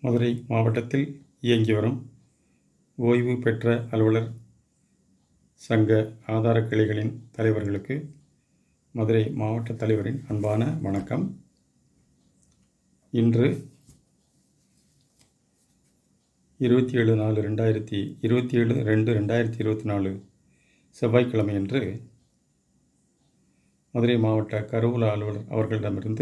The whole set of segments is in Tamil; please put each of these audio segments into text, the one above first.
மதுரை மாவட்டத்தில் இயங்கி வரும் ஓய்வு பெற்ற அலுவலர் சங்க ஆதார கிளைகளின் தலைவர்களுக்கு மதுரை மாவட்ட தலைவரின் அன்பான வணக்கம். இன்று 27/4/2024 செவ்வாய்க்கிழமையன்று மதுரை மாவட்ட கருவூல அலுவலர் அவர்களிடமிருந்து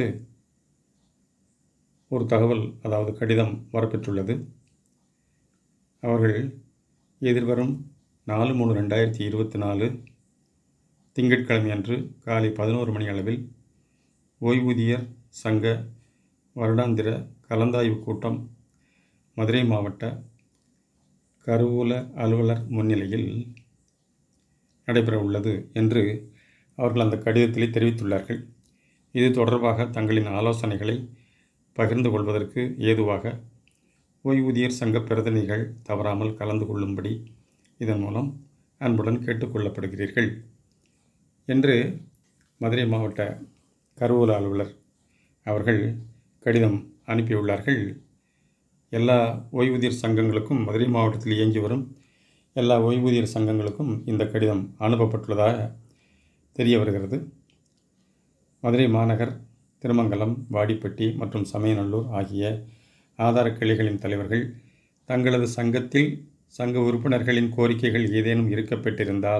ஒரு தகவல், அதாவது கடிதம் வரப்பெற்றுள்ளது. அவர்கள் எதிர்வரும் 4/3/2024 திங்கட்கிழமை அன்று காலை 11 மணி அளவில் ஓய்வூதியர் சங்க வருடாந்திர கலந்தாய்வு கூட்டம் மதுரை மாவட்ட கருவூல அலுவலர் முன்னிலையில் நடைபெற உள்ளது என்று அவர்கள் அந்த கடிதத்திலே தெரிவித்துள்ளார்கள். இது தொடர்பாக தங்களின் ஆலோசனைகளை பகிர்ந்து கொள்வதற்கு ஏதுவாக ஓய்வூதியர் சங்க பிரதிநிதிகள் தவறாமல் கலந்து கொள்ளும்படி இதன் மூலம் அன்புடன் கேட்டுக்கொள்ளப்படுகிறீர்கள் என்று மதுரை மாவட்ட கருவூல அலுவலர் அவர்கள் கடிதம் அனுப்பியுள்ளார்கள். எல்லா ஓய்வூதியர் சங்கங்களுக்கும், மதுரை மாவட்டத்தில் இயங்கி வரும் எல்லா ஓய்வூதியர் சங்கங்களுக்கும் இந்த கடிதம் அனுப்பப்பட்டுள்ளதாக தெரிய வருகிறது. மதுரை மாநகர், திருமங்கலம், வாடிப்பட்டி மற்றும் சமயநல்லூர் ஆகிய ஆதார கிளைகளின் தலைவர்கள் தங்களது சங்கத்தில் சங்க உறுப்பினர்களின் கோரிக்கைகள் ஏதேனும் இருக்கப்பட்டிருந்தால்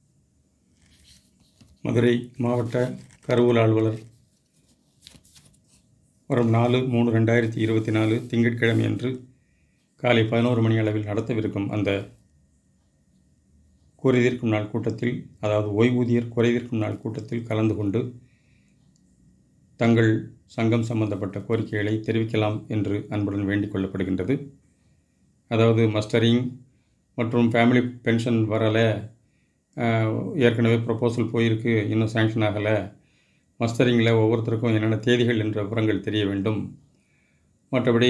மதுரை மாவட்ட கருவூல அலுவலர் வரும் 4/3/2024 திங்கட்கிழமை அன்று காலை 11 மணி அளவில் நடத்தவிருக்கும் அந்த குறைதீர்க்கும் நாள் கூட்டத்தில், அதாவது ஓய்வூதியர் குறைதீர்க்கும் நாள் கூட்டத்தில் கலந்து கொண்டு தங்கள் சங்கம் சம்பந்தப்பட்ட கோரிக்கைகளை தெரிவிக்கலாம் என்று அன்புடன் வேண்டிக் கொள்ளப்படுகின்றது. அதாவது மஸ்டரிங் மற்றும் ஃபேமிலி பென்ஷன் வரலை, ஏற்கனவே ப்ரொபோசல் போயிருக்கு, இன்னும் சேங்ஷன் ஆகலை, மஸ்டரிங்கில் ஒவ்வொருத்தருக்கும் என்னென்ன தேதிகள் என்ற விவரங்கள் தெரிய வேண்டும். மற்றபடி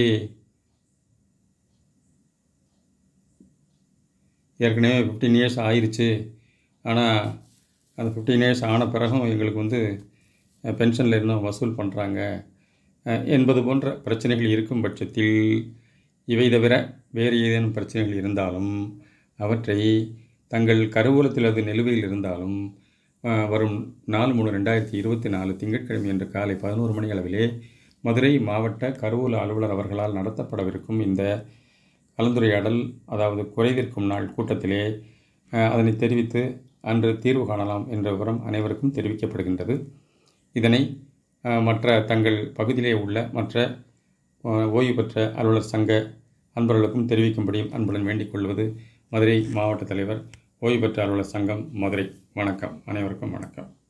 ஏற்கனவே 15 இயர்ஸ் ஆயிடுச்சு, ஆனால் அந்த 15 இயர்ஸ் ஆன பிறகும் எங்களுக்கு பென்ஷனில் இன்னும் வசூல் பண்ணுறாங்க என்பது போன்ற பிரச்சனைகள் இருக்கும் பட்சத்தில், இவை தவிர வேறு ஏதேனும் பிரச்சனைகள் இருந்தாலும் அவற்றை தங்கள் கருவூலத்தில் அது நிலுவையில் இருந்தாலும் வரும் 4/3/2024 திங்கட்கிழமை அன்று காலை 11 மணி அளவிலே மதுரை மாவட்ட கருவூல அலுவலர் அவர்களால் நடத்தப்படவிருக்கும் இந்த கலந்துரையாடல், அதாவது குறைதீர்க்கும் நாள் கூட்டத்திலே அதனை தெரிவித்து அன்று தீர்வு காணலாம் என்ற விவரம் அனைவருக்கும் தெரிவிக்கப்படுகின்றது. இதனை மற்ற தங்கள் பகுதியிலே உள்ள மற்ற ஓய்வு பெற்ற அலுவலர் சங்க அன்பர்களுக்கும் தெரிவிக்கும்படியும் அன்புடன் வேண்டிக் கொள்வது மதுரை மாவட்ட தலைவர், ஓய்வு பெற்ற அலுவலர் சங்கம், மதுரை. வணக்கம், அனைவருக்கும் வணக்கம்.